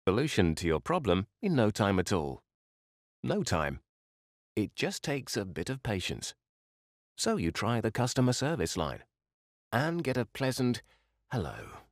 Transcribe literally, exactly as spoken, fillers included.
solution to your problem in no time at all. No time. It just takes a bit of patience. So you try the customer service line and get a pleasant hello